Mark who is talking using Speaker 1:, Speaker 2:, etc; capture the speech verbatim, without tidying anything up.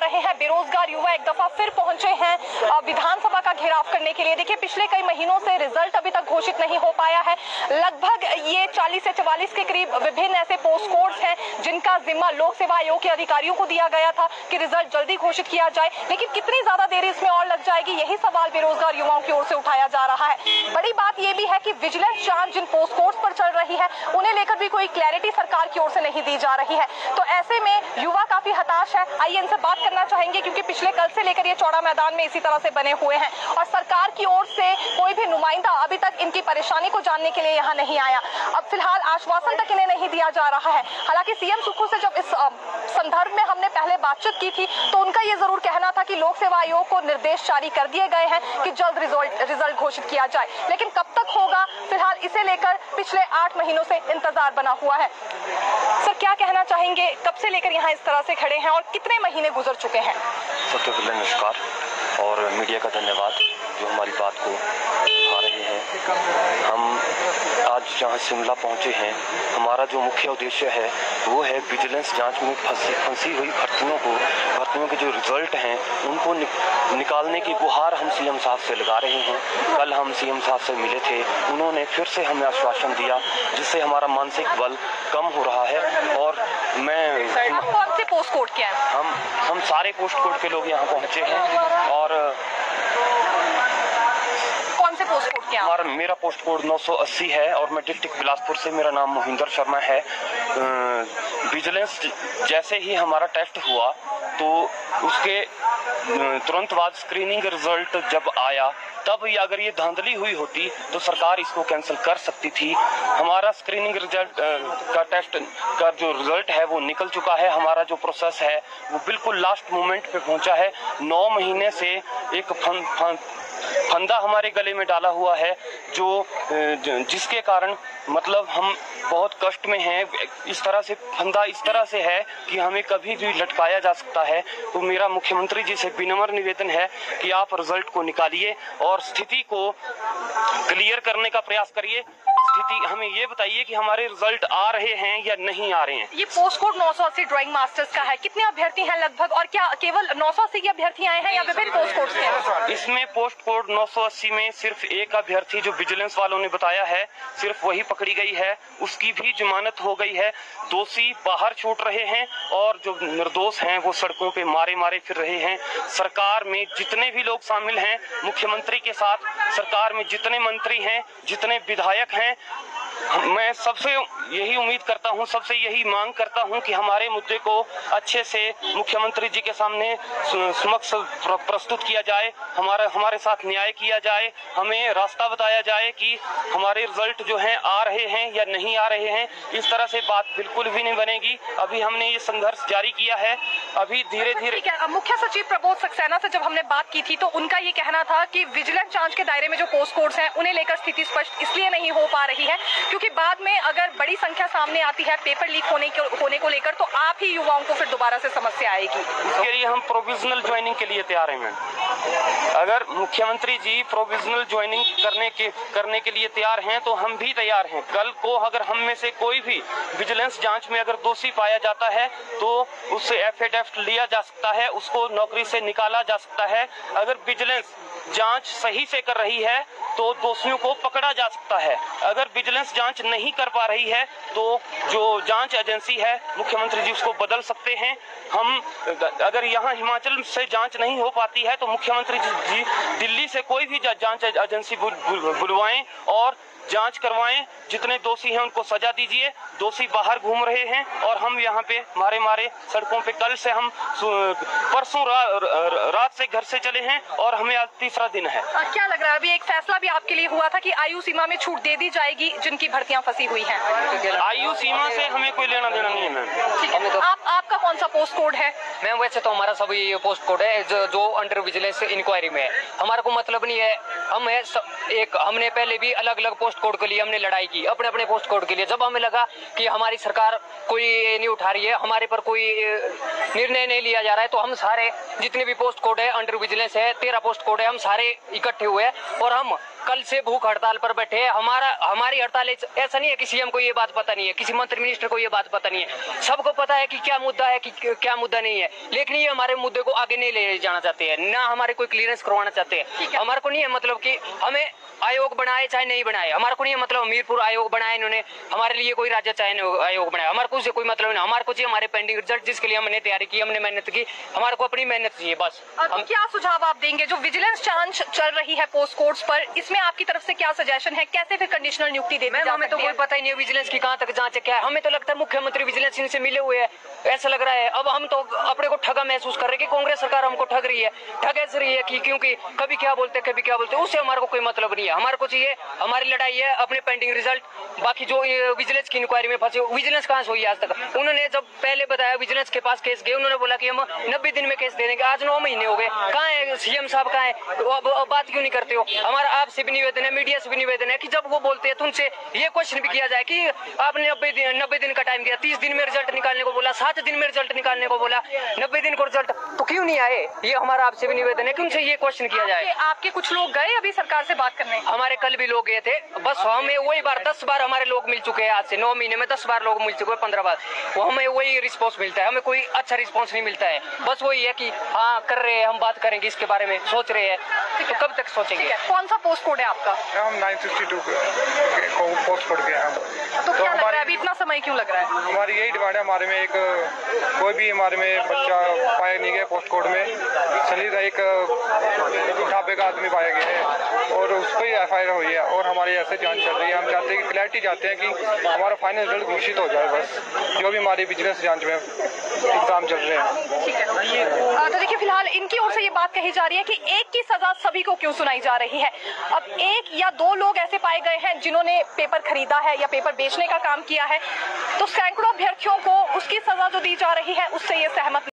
Speaker 1: रहे हैं। बेरोजगार युवा एक दफा फिर पहुंचे हैं विधानसभा का घेराव करने के लिए। देखिए, पिछले कई महीनों से रिजल्ट अभी तक घोषित नहीं हो पाया है। लगभग ये चालीस से चवालीस के करीब विभिन्न ऐसे पोस्ट कोड्स हैं जिनका जिम्मा लोक सेवा आयोग के अधिकारियों को दिया गया था कि रिजल्ट जल्दी घोषित किया जाए, लेकिन कितनी ज्यादा देरी इसमें और लग जाएगी, यही सवाल बेरोजगार युवाओं की ओर से उठाया जा रहा है। बड़ी बात यह भी है कि विजिलेंस जांच जिन पोस्ट कोड्स पर चल रही है उन्हें लेकर भी कोई क्लैरिटी सरकार की ओर से नहीं दी जा रही है। तो ऐसे में युवा काफी हताश है। आइए इनसे बात करना चाहेंगे, क्योंकि पिछले कल से लेकर ये चौड़ा मैदान में इसी तरह से बने हुए हैं और सरकार की ओर से कोई भी नुमाइंदा अभी तक इनकी परेशानी को जानने के लिए यहाँ नहीं आया। अब फिलहाल आश्वासन तक इन्हें नहीं दिया जा रहा है। हालांकि सीएम सुक्खू से जब इस संदर्भ में हमने पहले बातचीत की थी तो उनका ये जरूर कहना था कि लोक सेवा आयोग को निर्देश जारी कर दिए गए हैं कि जल्द रिजल्ट रिजल्ट घोषित किया जाए, लेकिन कब तक होगा, फिलहाल इसे लेकर पिछले आठ महीनों से इंतजार बना हुआ है। सर, क्या कहना चाहेंगे, कब से लेकर यहाँ इस तरह से खड़े हैं और कितने महीने गुजर चुके हैं?
Speaker 2: सबसे पहले नमस्कार और मीडिया का धन्यवाद जो हमारी बात को उठा रहे हैं। हम आज जहाँ शिमला पहुँचे हैं, हमारा जो मुख्य उद्देश्य है वो है विजिलेंस जांच में फंसी फंसी हुई भर्तियों को भर्तियों के जो रिजल्ट हैं उनको नि, निकालने की गुहार हम सीएम साहब से लगा रहे हैं। कल हम सीएम साहब से मिले थे, उन्होंने फिर से हमें आश्वासन दिया जिससे हमारा मानसिक बल कम हो रहा है। और मैं
Speaker 1: आप कौन से पोस्ट कोड के हैं?
Speaker 2: हम हम सारे पोस्ट कोड के लोग यहाँ पहुँचे हैं। और
Speaker 1: कौन से पोस्ट कोड के हैं?
Speaker 2: हमारा मेरा पोस्ट कोड नौ सौ अस्सी है और मैं डिस्ट्रिक्ट बिलासपुर से, मेरा नाम मोहिंदर शर्मा है। विजिलेंस जैसे ही हमारा टेस्ट हुआ तो उसके तुरंत बाद स्क्रीनिंग रिजल्ट जब आया, तब ये अगर ये धांधली हुई होती तो सरकार इसको कैंसिल कर सकती थी। हमारा स्क्रीनिंग रिजल्ट का टेस्ट का जो रिजल्ट है वो निकल चुका है। हमारा जो प्रोसेस है वो बिल्कुल लास्ट मोमेंट पे पहुंचा है। नौ महीने से एक फं, फं, फंदा हमारे गले में डाला हुआ है जो जिसके कारण मतलब हम बहुत कष्ट में हैं। इस तरह से फंदा इस तरह से है कि हमें कभी भी लटकाया जा सकता है। तो मेरा मुख्यमंत्री जी से विनम्र निवेदन है कि आप रिजल्ट को निकालिए और स्थिति को क्लियर करने का प्रयास करिए। स्थिति हमें ये बताइए कि हमारे रिजल्ट आ रहे हैं या नहीं आ रहे हैं।
Speaker 1: ये पोस्ट कोड नौ सौ अस्सी ड्राइंग मास्टर्स का है, कितने अभ्यर्थी हैं लगभग, और क्या केवल नौ सौ अस्सी के अभ्यर्थी आए हैं या विभिन्न पोस्ट कोड से?
Speaker 2: इसमें पोस्ट कोड नौ सौ अस्सी में सिर्फ एक अभ्यर्थी जो विजिलेंस वालों ने बताया है, सिर्फ वही पकड़ी गई है। उसकी भी जमानत हो गई है। दोषी बाहर छूट रहे हैं और जो निर्दोष हैं वो सड़कों पे मारे मारे फिर रहे हैं। सरकार में जितने भी लोग शामिल हैं, मुख्यमंत्री के साथ सरकार में जितने मंत्री हैं, जितने विधायक हैं, मैं सबसे यही उम्मीद करता हूं, सबसे यही मांग करता हूं कि हमारे मुद्दे को अच्छे से मुख्यमंत्री जी के सामने समक्ष प्रस्तुत किया जाए, हमारा हमारे साथ न्याय किया जाए, हमें रास्ता बताया जाए कि हमारे रिजल्ट जो हैं आ रहे हैं या नहीं आ रहे हैं। इस तरह से बात बिल्कुल भी नहीं बनेगी। अभी हमने ये संघर्ष जारी किया है, अभी धीरे धीरे।
Speaker 1: मुख्य सचिव प्रबोध सक्सेना से जब हमने बात की थी तो उनका ये कहना था कि विजिलेंस जांच के दायरे में जो पोस्ट कोड्स हैं उन्हें लेकर स्थिति स्पष्ट इसलिए नहीं हो पा रही है क्योंकि बाद में अगर बड़ी संख्या सामने आती है पेपर लीक होने के होने को लेकर तो आप ही युवाओं को फिर दोबारा से समस्या आएगी।
Speaker 2: इसके लिए हम प्रोविजनल ज्वाइनिंग के लिए तैयार हैं मैम। अगर मुख्यमंत्री जी प्रोविजनल ज्वाइनिंग करने के करने के लिए तैयार हैं तो हम भी तैयार हैं। कल को अगर हम में से कोई भी विजिलेंस जांच में अगर दोषी पाया जाता है तो उससे एफिडेविट लिया जा सकता है, उसको नौकरी से निकाला जा सकता है। अगर विजिलेंस जांच सही से कर रही है तो दोषियों को पकड़ा जा सकता है। अगर विजिलेंस जांच नहीं कर पा रही है तो जो जांच एजेंसी है मुख्यमंत्री जी उसको बदल सकते हैं। हम अगर यहाँ हिमाचल से जांच नहीं हो पाती है तो मुख्यमंत्री जी दिल्ली से कोई भी जांच एजेंसी बुलवाएं और जांच करवाएं। जितने दोषी हैं उनको सजा दीजिए। दोषी बाहर घूम रहे हैं और हम यहाँ पे मारे मारे सड़कों पे, कल से हम परसों रा, रात से घर से चले हैं और हमें आज तीसरा दिन है।
Speaker 1: आ, क्या लग रहा है, अभी एक फैसला भी आपके लिए हुआ था कि आयु सीमा में छूट दे दी जाएगी जिनकी भर्तियां फंसी हुई हैं?
Speaker 2: आयु सीमा से हमें कोई लेना देना नहीं है मैम।
Speaker 1: ठीक है, तो आप आपका कौन सा पोस्ट कोड है?
Speaker 3: मैम वैसे तो हमारा सभी पोस्ट कोड है जो, जो अंडर विजिलेंस इंक्वायरी में है। हमारा को मतलब नहीं है। हम है एक हमने पहले भी अलग अलग पोस्ट कोड के लिए हमने लड़ाई की, अपने अपने पोस्ट कोड के लिए। जब हमें लगा कि हमारी सरकार कोई नहीं उठा रही है, हमारे पर कोई निर्णय नहीं लिया जा रहा है, तो हम सारे जितने भी पोस्ट कोड है अंडर विजिलेंस है, तेरह पोस्ट कोड है, हम सारे इकट्ठे हुए और हम कल से भूख हड़ताल पर बैठे हैं। हमारा हमारी हड़ताल ऐसा नहीं है कि सीएम को ये बात पता नहीं है, किसी मंत्री मिनिस्टर को ये बात पता नहीं है। सबको पता है कि क्या मुद्दा है, कि क्या मुद्दा नहीं है, लेकिन ये हमारे मुद्दे को आगे नहीं ले जाना चाहते हैं, ना हमारे कोई क्लियरेंस करवाना चाहते हैं। हमारे को नहीं है मतलब कि हमें आयोग बनाए चाहे नहीं बनाए, हमारे को नहीं है मतलब हमीरपुर आयोग बनाए इन्होंने, हमारे लिए कोई राज्य चाहे आयोग बनाया, हमारे को उससे कोई मतलब नहीं। हमारे को चाहिए हमारे पेंडिंग रिजल्ट, जिसके लिए हमने तैयारी की, हमने मेहनत की, हमारे को अपनी मेहनत चाहिए बस।
Speaker 1: हम क्या सुझाव आप देंगे? जो विजिलेंस जांच चल रही है पोस्ट कोड्स पर, इसमें आपकी तरफ से क्या सजेशन है? कैसे फिर कंडीशनल नियुक्ति देनी?
Speaker 3: मैम हमें तो कोई पता ही नहीं है विजिलेंस की कहाँ तक जांच है, क्या है। हमें तो लगता है मुख्यमंत्री विजिलेंस इनसे मिले हुए हैं, ऐसा लग रहा है। अब हम तो अपने को ठगा महसूस कर रहे हैं कि कांग्रेस सरकार हमको ठग रही है, ठग ऐसे रही है कि क्योंकि कभी क्या बोलते कभी क्या बोलते, उससे हमारे को कोई मतलब नहीं है। हमारे को चाहिए, हमारी लड़ाई है अपने पेंडिंग रिजल्ट। बाकी जो विजिलेंस की इंक्वायरी में फंसे, विजिलेंस कहाँ से हुई आज तक? उन्होंने जब पहले बताया विजिलेंस के पास केस गए, उन्होंने बोला कि हम नब्बे दिन में केस दे देंगे। आज नौ महीने हो गए, कहाँ है सीएम साहब, कहाँ है? अब, अब बात क्यों नहीं करते हो? हमारा आपसे भी निवेदन है, मीडिया से भी निवेदन है कि जब वो बोलते हैं तो उनसे ये क्वेश्चन भी किया जाए कि आपने नब्बे दिन नब्बे दिन का टाइम दिया, तीस दिन में रिजल्ट निकालने को बोला, सात दिन में रिजल्ट निकालने को बोला, नब्बे दिन को रिजल्ट तो क्यों नहीं आए? ये हमारा आपसे भी निवेदन है कि उनसे ये क्वेश्चन किया जाए।
Speaker 1: आपके, आपके कुछ लोग गए अभी सरकार से बात करने?
Speaker 3: हमारे कल भी लोग गए थे, बस हमें वही बार दस बार हमारे लोग मिल चुके हैं, आज से नौ महीने में दस बार लोग मिल चुके हैं, पंद्रह बार। वो हमें वही रिस्पॉन्स मिलता है, हमें कोई अच्छा रिस्पॉन्स नहीं मिलता है। बस वही है कि हाँ कर रहे हैं, हम बात करेंगे इसके बारे में, सोच रहे हैं, तो कब तक सोचेंगे?
Speaker 1: कौन सा पोस्ट कोड है आपका?
Speaker 4: हम नाइन सिक्सटी टू को पोस्ट कोड के हम।
Speaker 1: तो क्या लग रहा है अभी इतना समय क्यों लग रहा है?
Speaker 4: हमारी यही डिमांड है, हमारे में एक कोई भी हमारे में बच्चा पाया नहीं गया पोस्ट कोड में। सनी का एक ढाबे का आदमी पाया गया है और उस पर ही एफ आई आर हुई है और हमारी ऐसे जांच चल रही है। हम चाहते हैं कि क्लैरिटी चाहते हैं कि हमारा फाइनल रिजल्ट घोषित हो जाए, बस जो भी हमारी विजिलेंस जांच में एग्जाम चल रहे हैं।
Speaker 1: ठीक है, आ, तो देखिए फिलहाल इनकी ओर से ये बात कही जा रही है कि एक की सजा सभी को क्यों सुनाई जा रही है। अब एक या दो लोग ऐसे पाए गए हैं जिन्होंने पेपर खरीदा है या पेपर बेचने का काम किया है, तो सैकड़ों अभ्यर्थियों को उसकी सजा जो दी जा रही है उससे ये सहमत